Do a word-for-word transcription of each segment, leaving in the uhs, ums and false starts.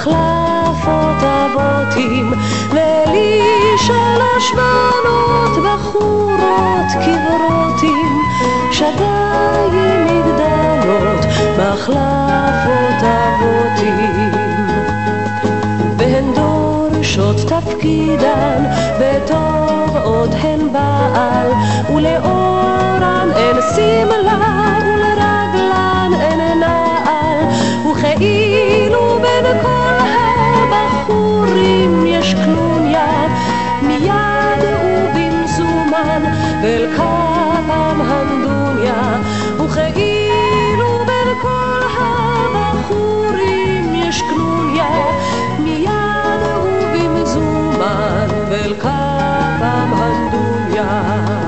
מחלפות אבותים, ולי שלוש בנות בחורות כברותים, שדיים מגדלות, מחלפות אבותים. והן דורשות תפקידן, בתור עוד הן בעל, ולאורן אין סמלה, ולרגלן אין נעל, וכאילו בין כל הבחורים יש קלוניה, מיד ובמזומן, ואל כפם הנדוניה, וכאילו בין כל הבחורים יש קלוניה, מיד ובמזומן, ואל כפם הנדוניה.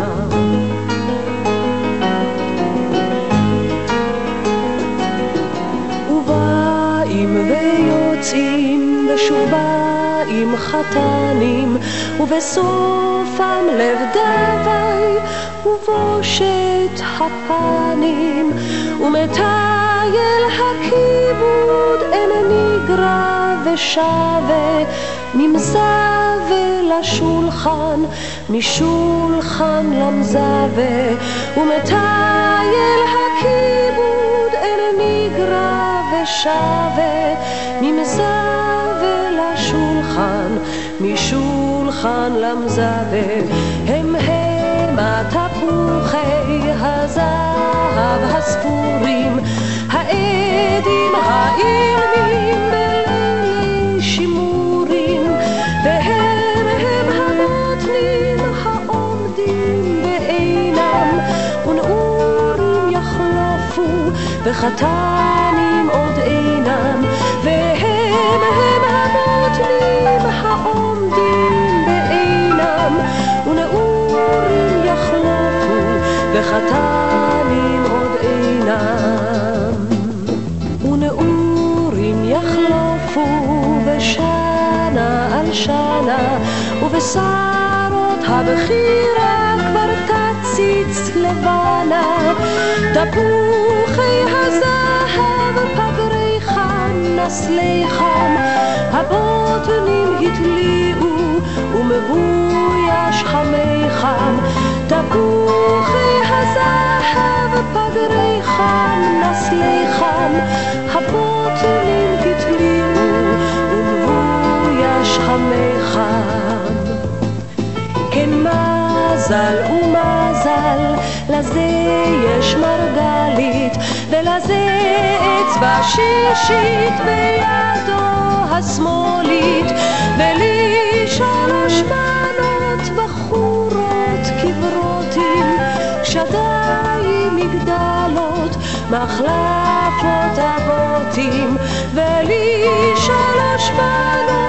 ובאים ויוצאים ושוב באים חתנים, ובסופם לב דווי ובושת הפנים, ומטייל הכיבוד אין נגרע ושווה, ממזווה לשולחן, משולחן למזווה, ומטייל הכיבוד אין נגרע ושווה, ממזווה לשולחן, משולחן למזווה. הם הם התפוחי הזהב הספורים, העדים האילמים בלילי שימורים, והם הם המותנים העומדים בעינם, ונעורים יחלפו וחתנים עוד אינם, והם הם המותנים העומדים בעינם, ונעורים יחלפו וחתנים עוד אינם, ונעורים יחלפו בשנה על שנה, ובשרות הבחירה כבר תציץ לבנה, תפוחי הזהב פגרי חם נסלי חם, הבוטנים התליעו ומבויש חמי חם, תפוחי הזהב פגרי חם נסלי חם, הבוטנים התליעו ומבויש חמי חם. כן מזל ומזל, לזה יש מרגלית, ולזה אצבע שישית בידו השמאלית, ולי שלוש בנות בחורות כברותים, שדיים מגדלות, מחלפות אבותים, ולי שלוש בנות